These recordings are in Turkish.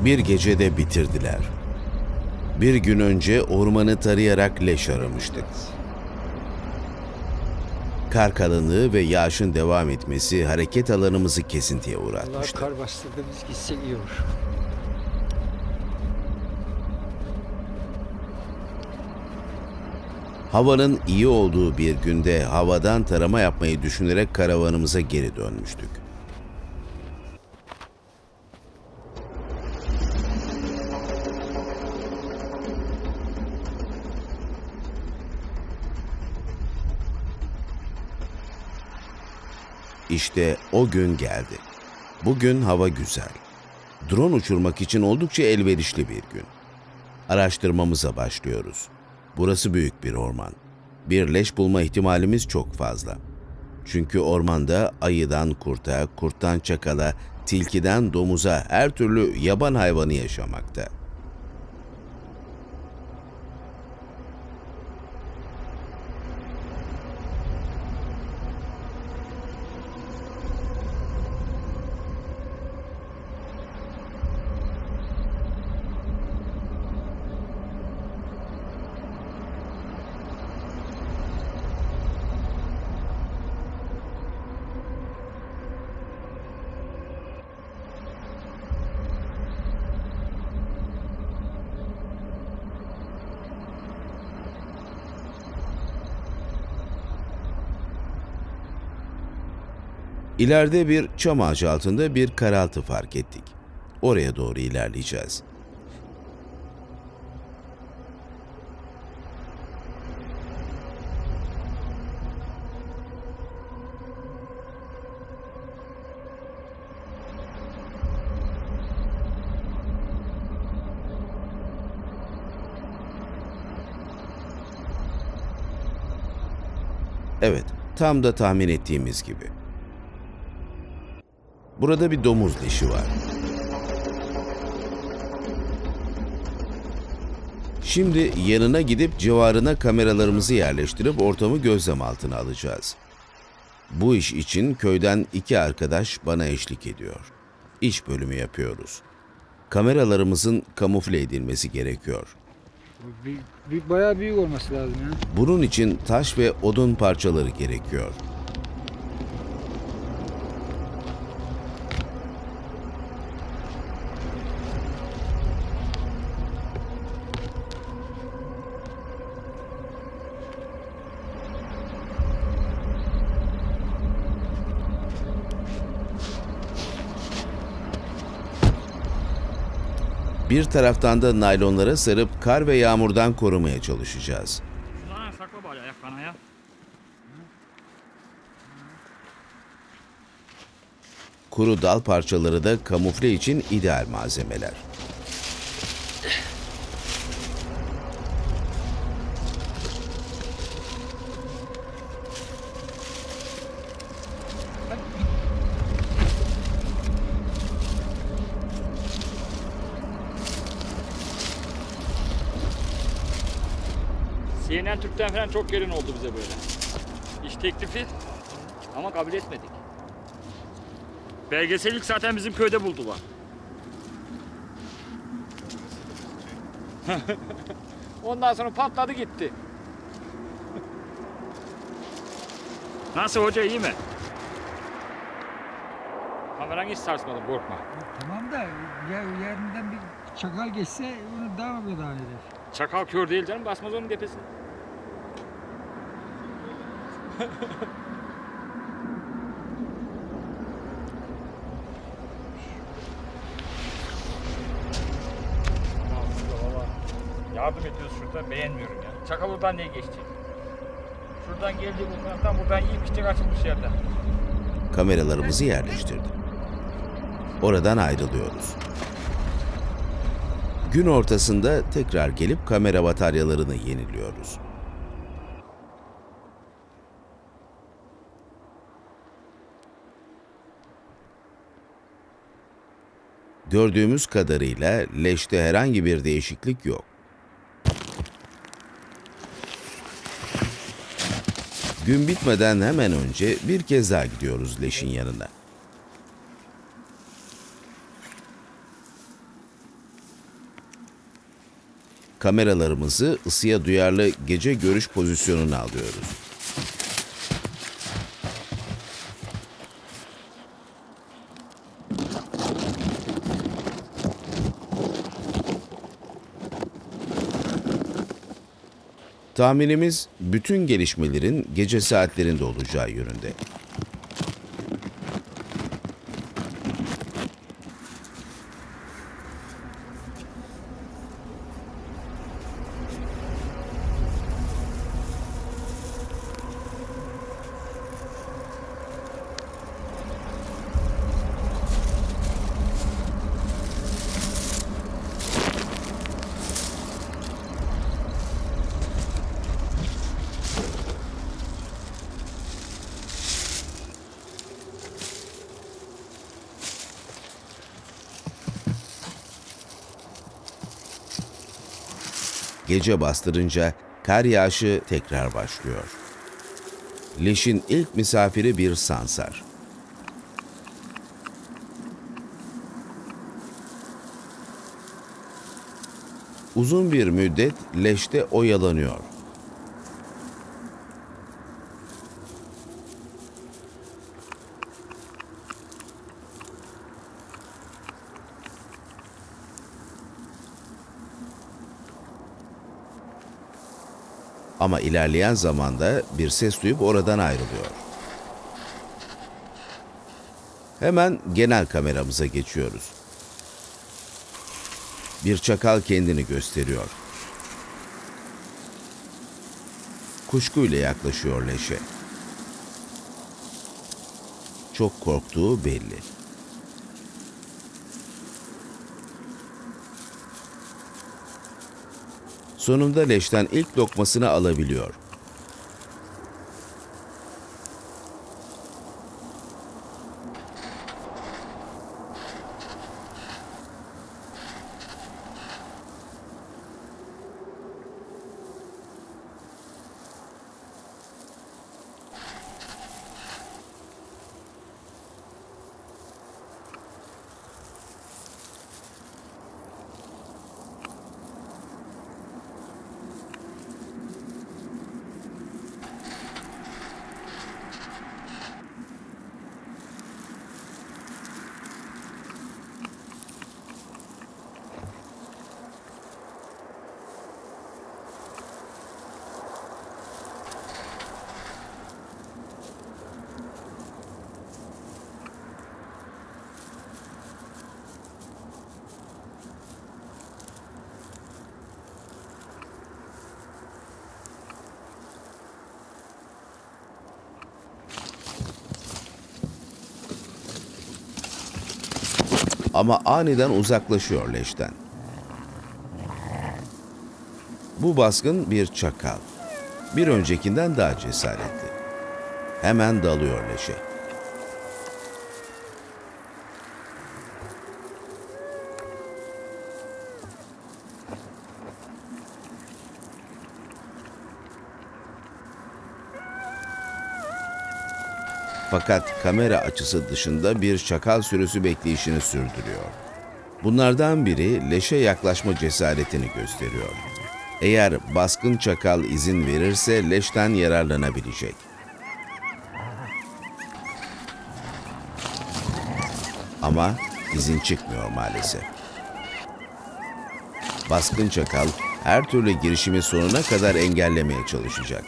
Bir gecede bitirdiler. Bir gün önce ormanı tarayarak leş aramıştık. Kar kalınlığı ve yağışın devam etmesi hareket alanımızı kesintiye uğratmıştı. Kar bastırdı, biz gitsek iyi olur. Havanın iyi olduğu bir günde havadan tarama yapmayı düşünerek karavanımıza geri dönmüştük. İşte o gün geldi. Bugün hava güzel. Drone uçurmak için oldukça elverişli bir gün. Araştırmamıza başlıyoruz. Burası büyük bir orman. Bir leş bulma ihtimalimiz çok fazla. Çünkü ormanda ayıdan kurta, kurttan çakala, tilkiden domuza her türlü yaban hayvanı yaşamakta. İleride bir çam ağacı altında bir karaltı fark ettik. Oraya doğru ilerleyeceğiz. Evet, tam da tahmin ettiğimiz gibi. Burada bir domuz leşi var. Şimdi yanına gidip civarına kameralarımızı yerleştirip ortamı gözlem altına alacağız. Bu iş için köyden 2 arkadaş bana eşlik ediyor. İş bölümü yapıyoruz. Kameralarımızın kamufle edilmesi gerekiyor. Bayağı büyük olması lazım ya. Bunun için taş ve odun parçaları gerekiyor. Bir taraftan da naylonlara sarıp kar ve yağmurdan korumaya çalışacağız. Kuru dal parçaları da kamufle için ideal malzemeler. CNN Türk'ten falan çok gelen oldu bize böyle. İş teklifi ama kabul etmedik. Belgesellik zaten bizim köyde buldular. Ondan sonra patladı gitti. Nasıl hoca, iyi mi? Kameran hiç sarsmadı, korkma. Tamam da yerinden bir çakal geçse onu daha eder. Çakal kör değil canım, basmaz onun tepesine. Yardım ediyoruz şurada, beğenmiyorum ya. Çakal oradan niye geçecek? Şuradan geldi, buradan yiyip içecek, açılmış yerden. Kameralarımızı yerleştirdik. Oradan ayrılıyoruz. Gün ortasında tekrar gelip kamera bataryalarını yeniliyoruz. Gördüğümüz kadarıyla leşte herhangi bir değişiklik yok. Gün bitmeden hemen önce bir kez daha gidiyoruz leşin yanına. Kameralarımızı ısıya duyarlı gece görüş pozisyonuna alıyoruz. Tahminimiz bütün gelişmelerin gece saatlerinde olacağı yönünde. Gece bastırınca kar yağışı tekrar başlıyor. Leşin ilk misafiri bir sansar. Uzun bir müddet leşte oyalanıyor. Ama ilerleyen zamanda bir ses duyup oradan ayrılıyor. Hemen genel kameramıza geçiyoruz. Bir çakal kendini gösteriyor. Kuşkuyla yaklaşıyor leşe. Çok korktuğu belli. Sonunda leşten ilk lokmasını alabiliyor. Ama aniden uzaklaşıyor leşten. Bu baskın bir çakal. Bir öncekinden daha cesaretli. Hemen dalıyor leşe. Fakat kamera açısı dışında bir çakal sürüsü bekleyişini sürdürüyor. Bunlardan biri leşe yaklaşma cesaretini gösteriyor. Eğer baskın çakal izin verirse leşten yararlanabilecek. Ama izin çıkmıyor maalesef. Baskın çakal her türlü girişimi sonuna kadar engellemeye çalışacak.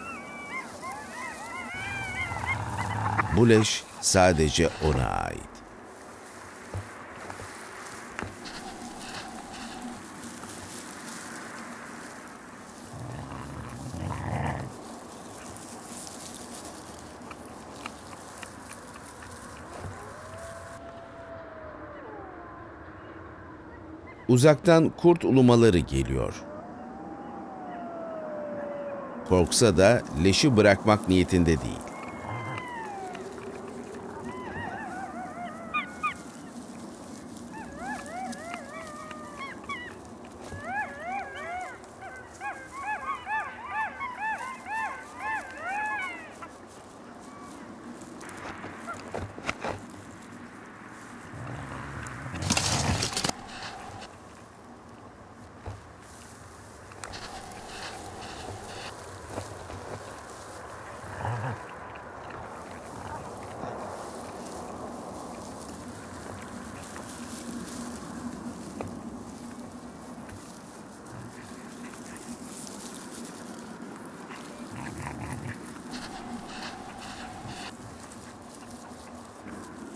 Bu leş sadece ona ait. Uzaktan kurt ulumaları geliyor. Korksa da leşi bırakmak niyetinde değil.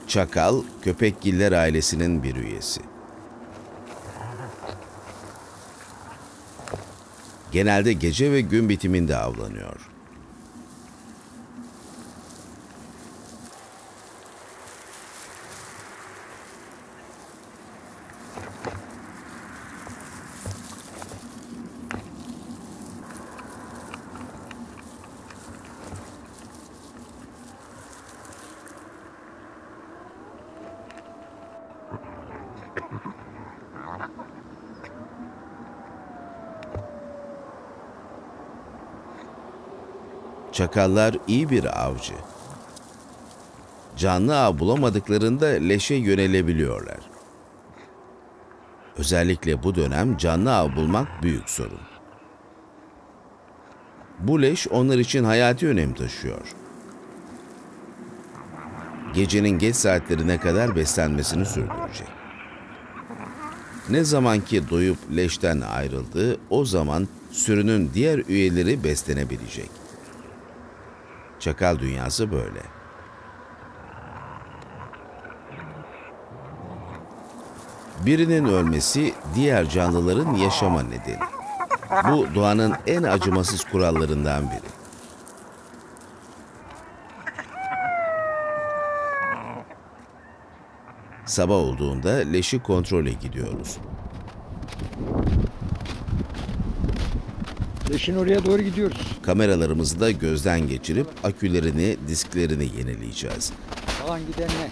Çakal, köpekgiller ailesinin bir üyesi. Genelde gece ve gün bitiminde avlanıyor. Çakallar iyi bir avcı. Canlı av bulamadıklarında leşe yönelebiliyorlar. Özellikle bu dönem canlı av bulmak büyük sorun. Bu leş onlar için hayati önem taşıyor. Gecenin geç saatlerine kadar beslenmesini sürdürecek. Ne zaman ki doyup leşten ayrıldı, o zaman sürünün diğer üyeleri beslenebilecek. Çakal dünyası böyle. Birinin ölmesi diğer canlıların yaşama nedeni. Bu doğanın en acımasız kurallarından biri. Sabah olduğunda leşi kontrole gidiyoruz. Leşin oraya doğru gidiyoruz. Kameralarımızı da gözden geçirip akülerini, disklerini yenileyeceğiz. Falan giden ne?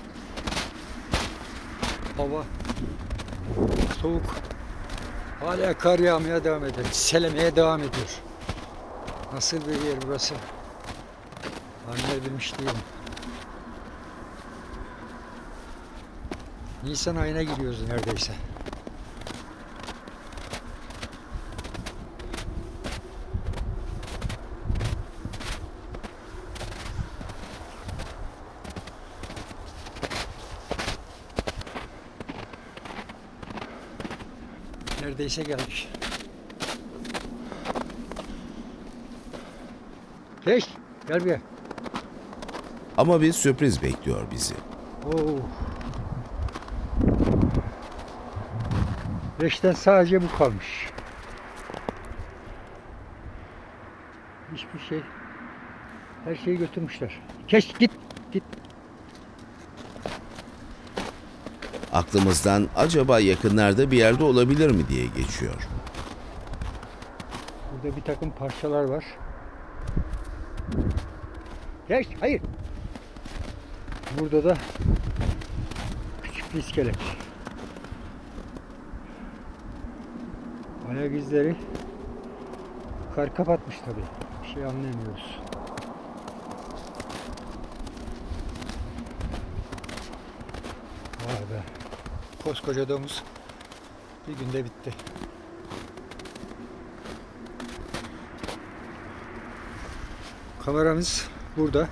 Hava soğuk. Hala kar yağmaya devam ediyor. Selemeye devam ediyor. Nasıl bir yer burası? Anlayabilmiş değilim. Nisan ayına giriyoruz neredeyse. Neredeyse geldik. Geç, gel buraya. Ama bir sürpriz bekliyor bizi. Oo. Leşten sadece bu kalmış. Hiçbir şey. Her şeyi götürmüşler. Geç, git, git. Aklımızdan acaba yakınlarda bir yerde olabilir mi diye geçiyor. Burada bir takım parçalar var. Geç, hayır. Burada da küçük bir iskelet. Ayak izleri kar kapatmış tabii. Bir şey anlayamıyoruz. Vay be. Koskoca domuz bir günde bitti. Kameramız burada.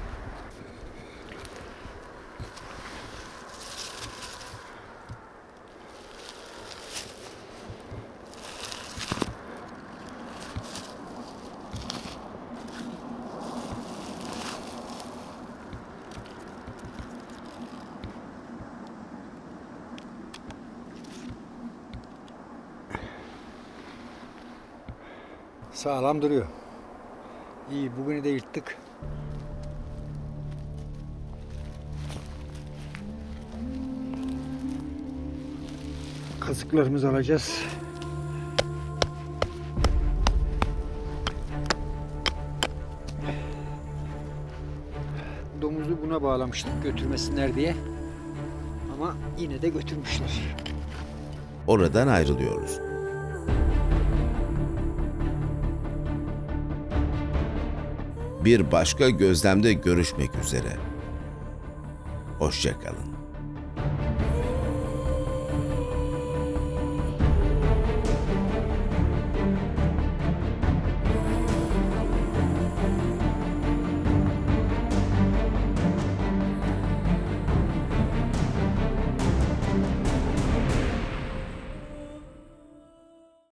Sağlam duruyor. İyi, bugünü de yırttık. Kazıklarımızı alacağız. Domuzu buna bağlamıştık götürmesinler diye. Ama yine de götürmüşler. Oradan ayrılıyoruz. Bir başka gözlemde görüşmek üzere. Hoşça kalın.